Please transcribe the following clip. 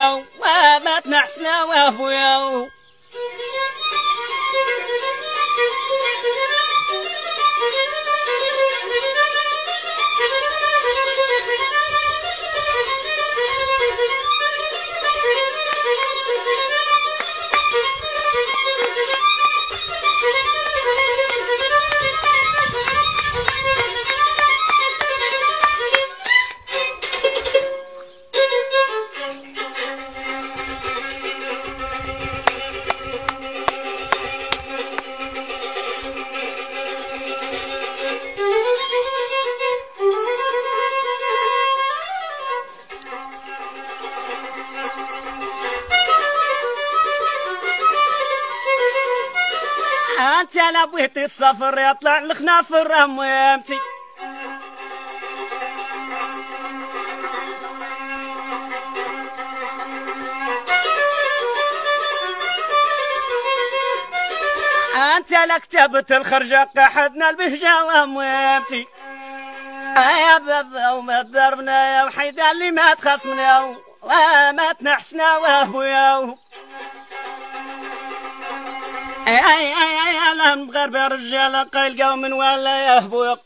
وما تنحسنا وابويا انت لا بغيتي تسافر يطلع الخنافر امومتي انت لا كتبت الخرجه قحدنا البهجه وامومتي يا بابا وما ضربنا يا وحيده اللي ما تخاصمنا وما تنحسنا وابويا اي لا مغربه رجاله قايل من ولا يا ابويا